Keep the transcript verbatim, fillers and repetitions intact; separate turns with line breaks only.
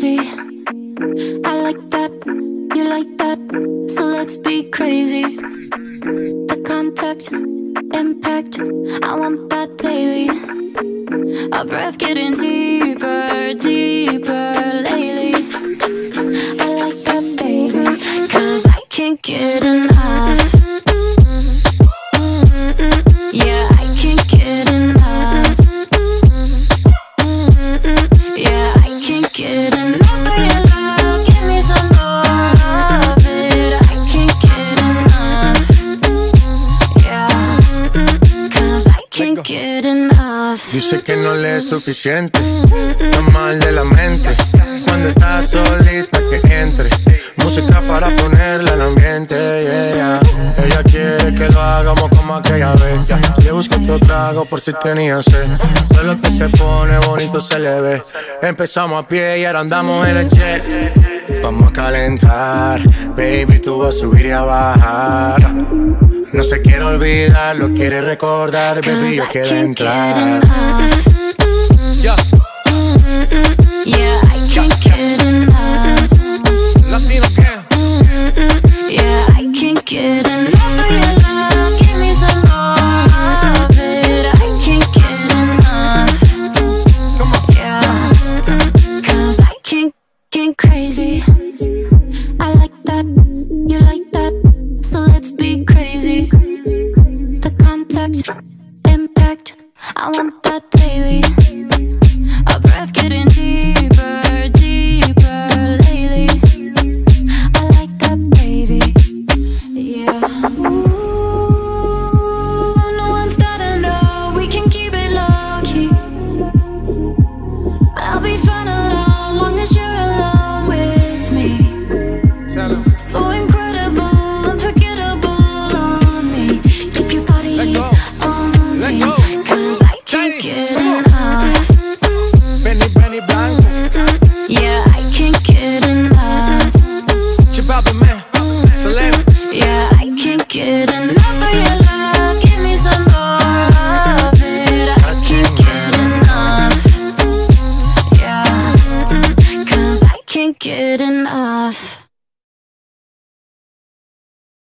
crazy. I like that, you like that, so let's be crazy. The contact, impact, I want that daily. Our breath getting deeper, deeper lately. I like that, baby, cause I can't get enough. Yeah, I can't get enough. Yeah, I can't get enough of your love. Give me some more of it. I can't get enough. Yeah, cause I can't get enough.
Dice que no le es suficiente, está mal de la mente. Cuando está solita que entre, música para ponerla en ambiente, yeah. Ella quiere que lo hagamos como aquella vez. Le busco otro trago por si tenía sed. Todo lo que se pone bonito se le ve. Empezamos a pie y ahora andamos en el jet. Vamos a calentar, baby, tú vas a subir y a bajar. No se quiere olvidar, lo quiere recordar, baby, yo quiero entrar.
Yeah. Yeah, I can't get enough.
Latino gang.
Yeah, I can't get enough of your love. Give me some more of it. I can't get enough. Yeah, cause I can't get crazy. I like that, you like that, so let's be crazy. The contact, impact, I want that daily. Our breath getting deeper, deeper lately. I like that, baby. Yeah. Ooh, no one's gotta know. We can keep it low key. I'll be fine alone, long as you're alone with me. So incredible.